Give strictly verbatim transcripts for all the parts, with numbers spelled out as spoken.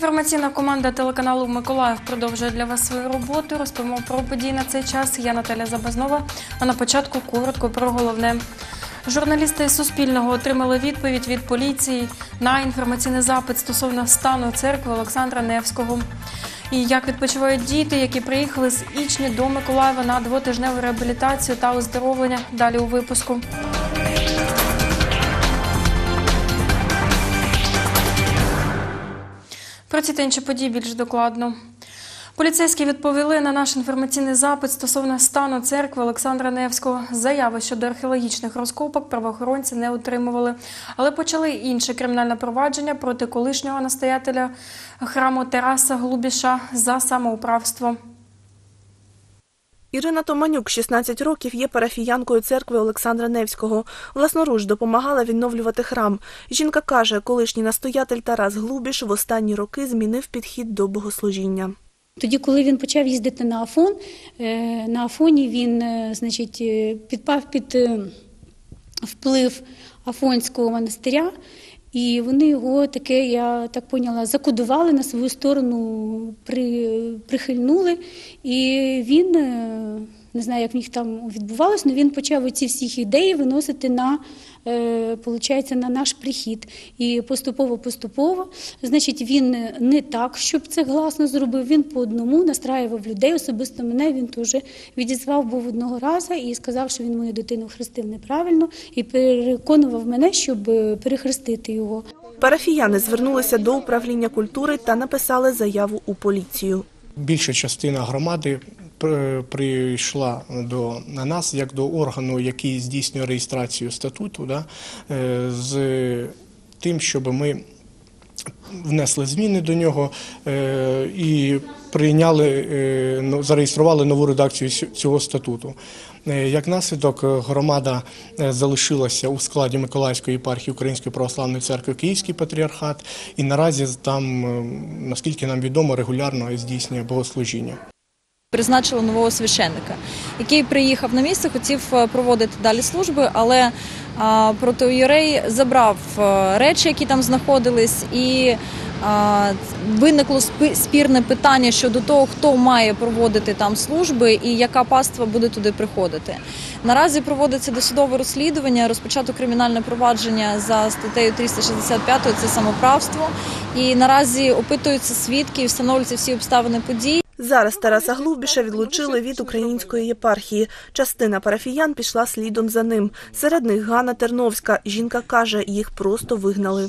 Інформаційна команда телеканалу «Миколаїв» продовжує для вас свою роботу. Розповімо про події на цей час. Я Наталя Забазнова. А на початку коротко про головне. Журналісти Суспільного отримали відповідь від поліції на інформаційний запит стосовно стану церкви Олександра Невського. І як відпочивають діти, які приїхали з Ічні до Миколаєва на двотижневу реабілітацію та оздоровлення. Далі у випуску. Про ці та інші події більш докладно. Поліцейські відповіли на наш інформаційний запит стосовно стану церкви Олександра Невського. Заяви щодо археологічних розкопок правоохоронці не отримували, але почали інше кримінальне провадження проти колишнього настоятеля храму Тараса Глубіша за самоуправство. Ірина Томанюк, шістнадцять років, є парафіянкою церкви Олександра Невського. Власноруч допомагала відновлювати храм. Жінка каже, колишній настоятель Тарас Глубіш в останні роки змінив підхід до богослужіння. Тоді, коли він почав їздити на Афон, на Афоні він, значить, підпав під вплив Афонського монастиря, і вони його таке, я так поняла, закодували на свою сторону, при, прихильнули, і він, не знаю, як в них там відбувалося, але він почав оці всі ідеї виносити на, е, получається, на наш прихід. І поступово-поступово, значить, він не так, щоб це гласно зробив, він по одному настраював людей, особисто мене він теж відізвав був одного разу і сказав, що він мою дитину хрестив неправильно, і переконував мене, щоб перехрестити його. Парафіяни звернулися до управління культури та написали заяву у поліцію. Більша частина громади прийшла до на нас як до органу, який здійснює реєстрацію статуту, да, з тим, щоб ми внесли зміни до нього і прийняли, зареєстрували нову редакцію цього статуту. Як наслідок, громада залишилася у складі Миколаївської єпархії Української православної церкви Київський патріархат, і наразі там, наскільки нам відомо, регулярно здійснює богослужіння. Призначили нового священника, який приїхав на місце, хотів проводити далі служби, але протоієрей забрав речі, які там знаходились, і виникло спірне питання щодо того, хто має проводити там служби і яка паства буде туди приходити. Наразі проводиться досудове розслідування, розпочато кримінальне провадження за статтею триста шістдесят п'ять, це самоправство, і наразі опитуються свідки і встановлюються всі обставини подій. Зараз Тараса Глубіша відлучили від української єпархії. Частина парафіян пішла слідом за ним. Серед них Ганна Терновська. Жінка каже, їх просто вигнали.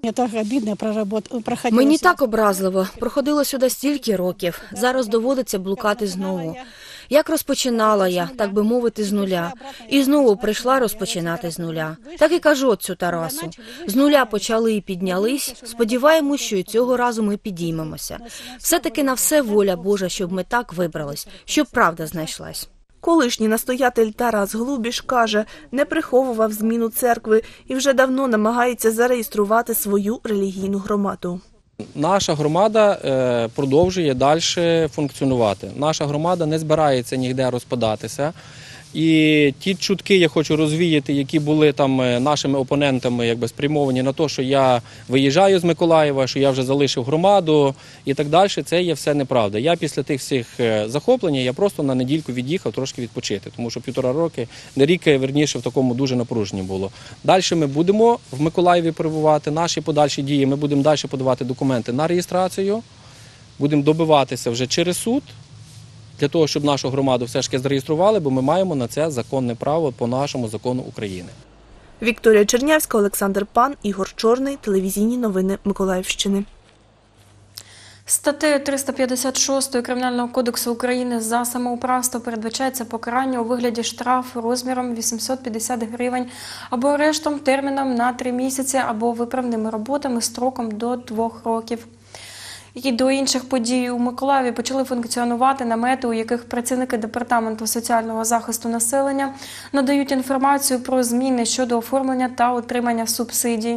Мені так образливо. Проходило сюди стільки років. Зараз доводиться блукати знову. Як розпочинала я, так би мовити, з нуля. І знову прийшла розпочинати з нуля. Так і кажу отцю Тарасу. З нуля почали і піднялись. Сподіваємось, що і цього разу ми підіймемося. Все-таки на все воля Божа, щоб ми так вибрались, щоб правда знайшлась. Колишній настоятель Тарас Глубіш каже, не приховував зміну церкви і вже давно намагається зареєструвати свою релігійну громаду. Наша громада продовжує далі функціонувати. Наша громада не збирається ніде розпадатися. І ті чутки я хочу розвіяти, які були там нашими опонентами якби спрямовані на те, що я виїжджаю з Миколаєва, що я вже залишив громаду і так далі, це є все неправда. Я після тих всіх захоплень, я просто на недільку від'їхав трошки відпочити, тому що півтора роки, не рік, верніше, в такому дуже напруженні було. Далі ми будемо в Миколаєві перебувати, наші подальші дії, ми будемо далі подавати документи на реєстрацію, будемо добиватися вже через суд, для того, щоб нашу громаду все ж таки зареєстрували, бо ми маємо на це законне право по нашому закону України. Вікторія Чернявська, Олександр Пан, Ігор Чорний. Телевізійні новини Миколаївщини. Статтею триста п'ятдесят шість Кримінального кодексу України за самоуправство передбачається покарання у вигляді штрафу розміром вісімсот п'ятдесят гривень або арештом терміном на три місяці або виправними роботами строком до двох років. І до інших подій у Миколаєві почали функціонувати намети, у яких працівники Департаменту соціального захисту населення надають інформацію про зміни щодо оформлення та отримання субсидій.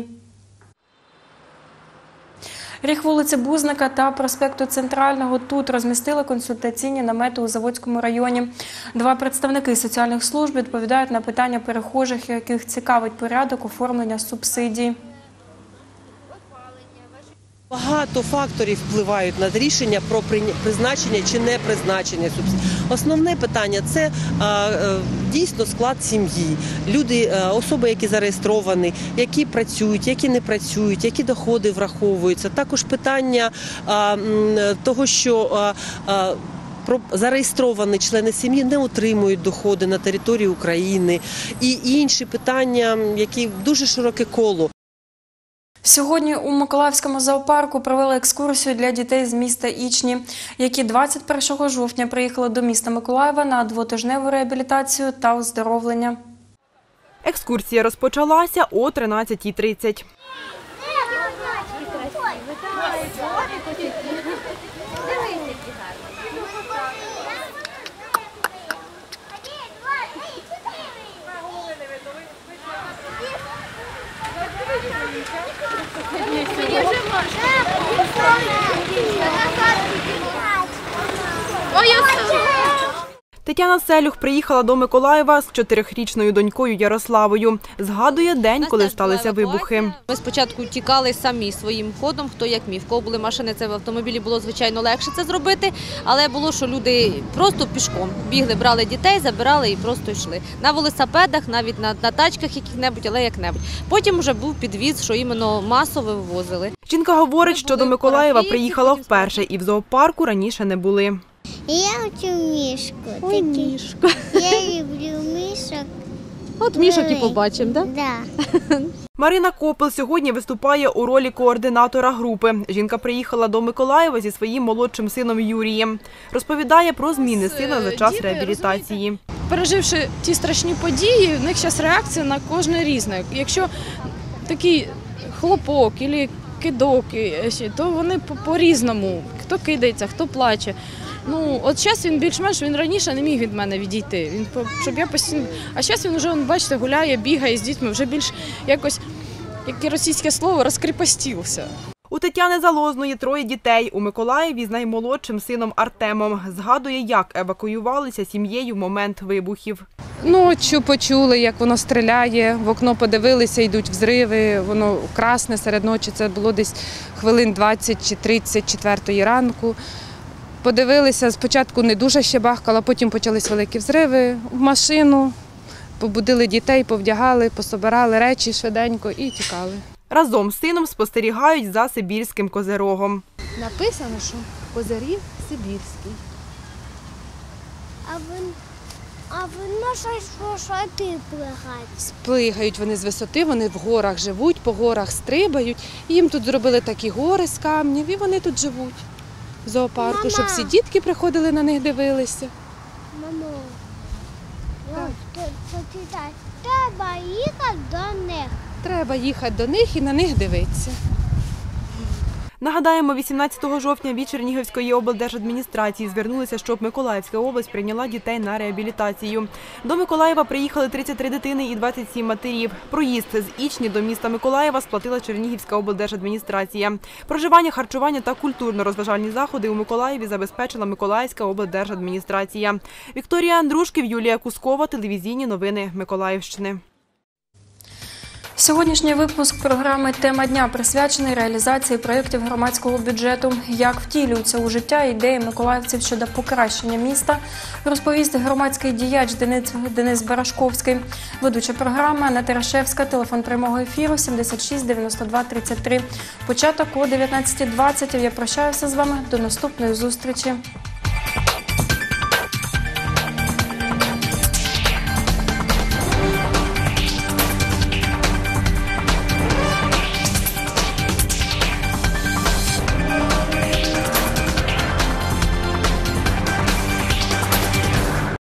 Ріг вулиці Бузника та проспекту Центрального. Тут розмістили консультаційні намети у Заводському районі. Два представники соціальних служб відповідають на питання перехожих, яких цікавить порядок оформлення субсидій. Багато факторів впливають на рішення про призначення чи не призначення субсидій. Основне питання – це дійсно склад сім'ї. Люди, особи, які зареєстровані, які працюють, які не працюють, які доходи враховуються. Також питання того, що зареєстровані члени сім'ї не отримують доходи на території України. І інші питання, які дуже широке коло. Сьогодні у Миколаївському зоопарку провели екскурсію для дітей з міста Ічні, які двадцять першого жовтня приїхали до міста Миколаєва на двотижневу реабілітацію та оздоровлення. Екскурсія розпочалася о тринадцятій тридцять. Тетяна Селюх приїхала до Миколаєва з чотирирічною донькою Ярославою. Згадує день, коли сталися вибухи. Ми спочатку тікали самі своїм ходом, хто як міг. В кого були машини, це в автомобілі було, звичайно, легше це зробити. Але було, що люди просто пішком бігли, брали дітей, забирали і просто йшли. На велосипедах, навіть на, на тачках яких-небудь, але як-небудь. Потім вже був підвіз, що іменно масово вивозили. Жінка говорить, що до Миколаєва приїхала вперше і в зоопарку раніше не були. Я хочу мішку. Ой, мішку. Я люблю мішок. От мішок і побачимо, так? Да? Марина Копил сьогодні виступає у ролі координатора групи. Жінка приїхала до Миколаєва зі своїм молодшим сином Юрієм. Розповідає про зміни сина за час реабілітації. Переживши ті страшні події, в них зараз реакція на кожне різне. Якщо такий хлопок або кидок, то вони по-різному. Хто кидається, хто плаче. Ну, от зараз він більш-менш, він раніше не міг від мене відійти. Він, щоб я постійно... А зараз він вже, бачите, гуляє, бігає з дітьми, вже більш якось, яке російське слово, розкріпостівся. У Тетяни Залозної троє дітей. У Миколаєві з наймолодшим сином Артемом. Згадує, як евакуювалися сім'єю в момент вибухів. Ночі почули, як воно стріляє, в окно подивилися, йдуть взриви, воно красне серед ночі, це було десь хвилин двадцять чи тридцять четвертої ранку. Подивилися, спочатку не дуже ще бахкало, потім почались великі взриви, в машину, побудили дітей, повдягали, пособирали речі швиденько і тікали. Разом з сином спостерігають за сибірським козирогом. Написано, що козиріг сибірський. А він, а воно щось з висоти плигають. Плигають вони з висоти, вони в горах живуть, по горах стрибають. І їм тут зробили такі гори з камнів, і вони тут живуть. В зоопарку, Мама. щоб всі дітки приходили на них, дивилися. Мамо, почитай, треба їхати до них. Треба їхати до них і на них дивитися. Нагадаємо, вісімнадцятого жовтня від Чернігівської облдержадміністрації звернулися, щоб Миколаївська область прийняла дітей на реабілітацію. До Миколаєва приїхали тридцять три дитини і двадцять сім матерів. Проїзд з Ічні до міста Миколаєва сплатила Чернігівська облдержадміністрація. Проживання, харчування та культурно-розважальні заходи у Миколаєві забезпечила Миколаївська облдержадміністрація. Вікторія Андрушків, Юлія Кускова, телевізійні новини Миколаївщини. Сьогоднішній випуск програми «Тема дня» присвячений реалізації проєктів громадського бюджету. Як втілюються у життя ідеї миколаївців щодо покращення міста, розповість громадський діяч Денис, Денис Барашковський. Ведуча програма Анна Терашевська, телефон прямого ефіру сімдесят шість дев'яносто два тридцять три. Початок о дев'ятнадцятій двадцять. Я прощаюся з вами. До наступної зустрічі.